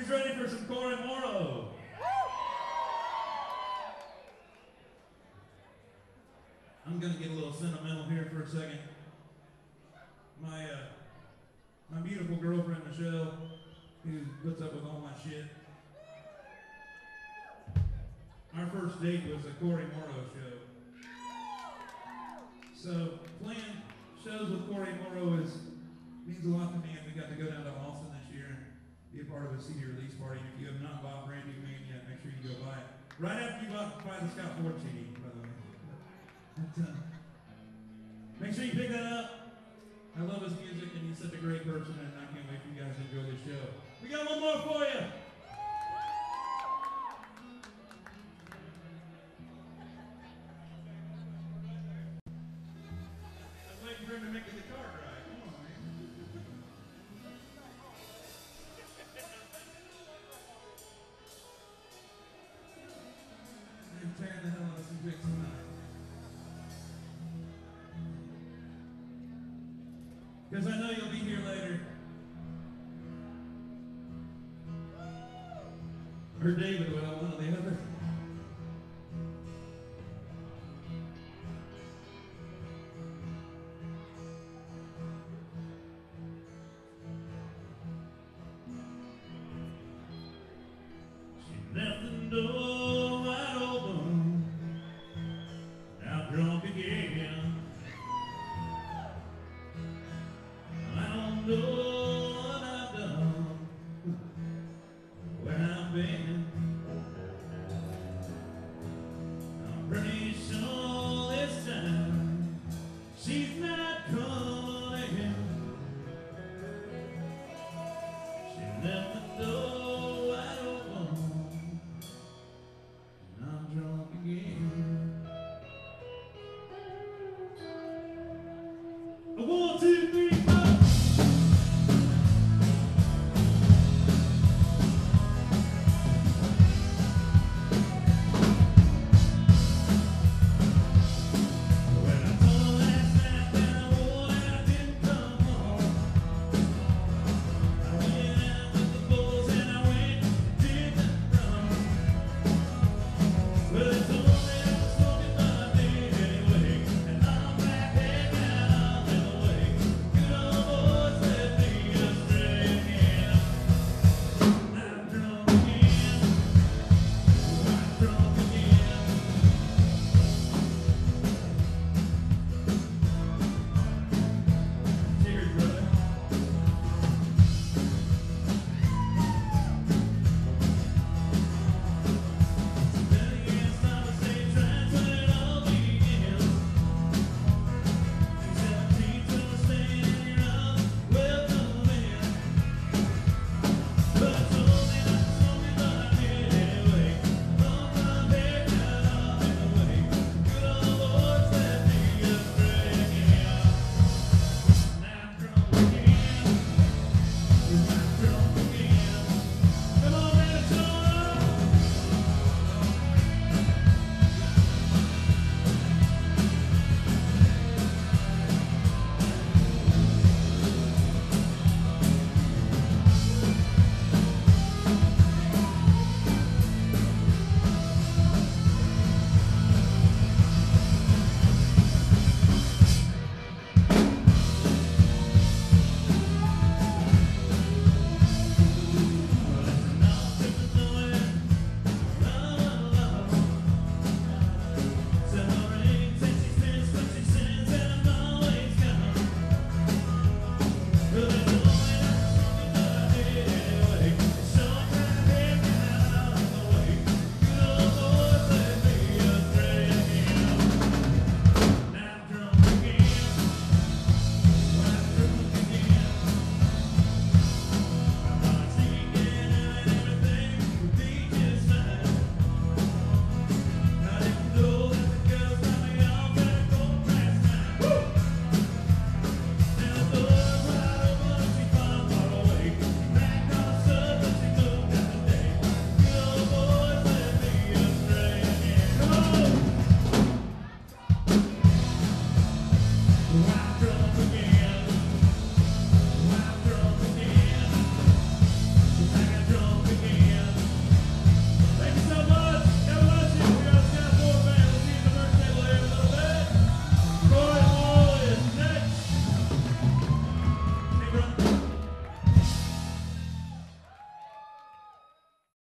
Who's ready for some Cory Morrow? I'm gonna get a little sentimental here for a second. My beautiful girlfriend Michelle, who puts up with all my shit. Our first date was a Cory Morrow show. So playing shows with Cory Morrow means a lot to me, and we got to go down to Austin this year and be a part of a CD release party. And if you have not bought Brand New Man yet, make sure you go buy it. Right after you buy the Scott Ford CD, by the way. But, make sure you pick that up. I love his music, and he's such a great person, and I can't wait for you guys to enjoy this show. We got one more for you. I'm waiting for him to make the guitar dry. Come on, man. I'm tearing the hell out of some picks tonight. Because I know you'll be here later. Or David will, one or the other. She left the